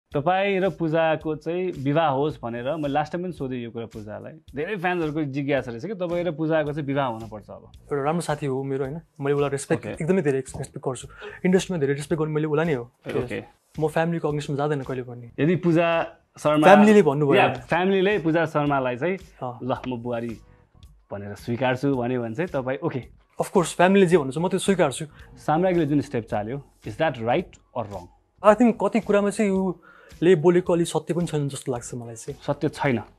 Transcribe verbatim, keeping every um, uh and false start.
तपाईँ र पूजाको चाहिँ विवाह होस् भनेर म लास्ट टाइम पनि सोधेँ यो कुरा पूजालाई धेरै फ्यान्सहरूको जिज्ञासा रहेछ कि तपाईँ र पूजाको चाहिँ विवाह हुनुपर्छ अब एउटा राम्रो साथी हो मेरो होइन मैले उसलाई रेस्पेक्ट एकदमै धेरै रेस्पेक्ट गर्छु इन्डस्ट्रीमा धेरै रेस्पेक्ट गर्नु मैले उसलाई नै हो ओके म फ्यामिलीको अग्निसमा जाँदैन कहिले पनि यदि पूजा शर्मा फ्यामिलीले भन्नुभयो फ्यामिलीले पूजा शर्मालाई चाहिँ ल म बुहारी भनेर स्वीकार्छु भन्यो भने चाहिँ तपाईँ ओके अफकोर्स फ्यामिलीले जे भन्नुहुन्छ म त्यो स्वीकार्छु साम्राज्ञीले जुन स्टेप चाल्यो is that right or wrong I think कति कुरामा चाहिँ यो ले बोलेको अलि सत्य पनि छैन जस्तो लाग्छ मलाई चाहिँ सत्य छैन